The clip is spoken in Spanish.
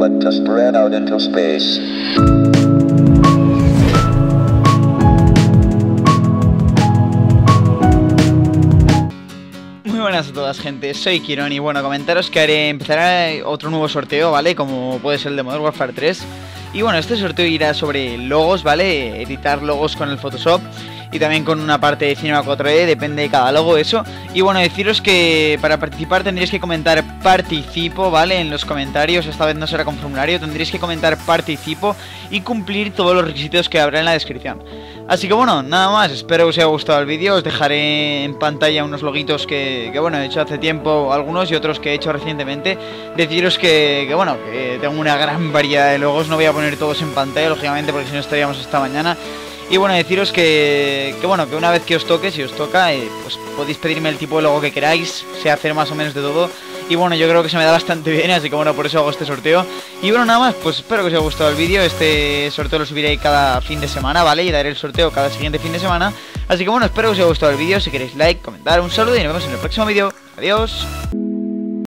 but to spread out into space. Muy buenas a todas, gente, soy Kiron y bueno, comentaros que empezará otro nuevo sorteo, ¿vale? Como puede ser el de Modern Warfare 3. Y bueno, este sorteo irá sobre logos, ¿vale? Editar logos con el Photoshop y también con una parte de Cinema 4D, depende de cada logo eso. Y bueno, deciros que para participar tendréis que comentar participo, ¿vale? En los comentarios, esta vez no será con formulario, tendréis que comentar participo y cumplir todos los requisitos que habrá en la descripción. Así que bueno, nada más, espero que os haya gustado el vídeo, os dejaré en pantalla unos loguitos que bueno, he hecho hace tiempo algunos y otros que he hecho recientemente. Deciros que bueno, que tengo una gran variedad de logos, no voy a poner todos en pantalla, lógicamente, porque si no estaríamos esta mañana. Y bueno, deciros que bueno, que una vez que os toque, si os toca, pues podéis pedirme el tipo de logo que queráis, sé hacer más o menos de todo. Y bueno, yo creo que se me da bastante bien, así que bueno, por eso hago este sorteo. Y bueno, nada más, pues espero que os haya gustado el vídeo. Este sorteo lo subiré cada fin de semana, ¿vale? Y daré el sorteo cada siguiente fin de semana. Así que bueno, espero que os haya gustado el vídeo. Si queréis like, comentar, un saludo y nos vemos en el próximo vídeo. Adiós.